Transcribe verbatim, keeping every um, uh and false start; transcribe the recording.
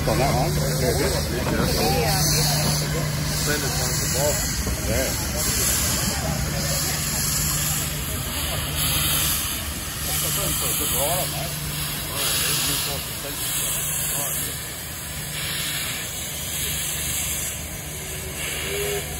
work on that one. Yeah, it is. Yeah. Send it on the ball. Yeah. Good rider, mate. All right, there's your consultation. All right.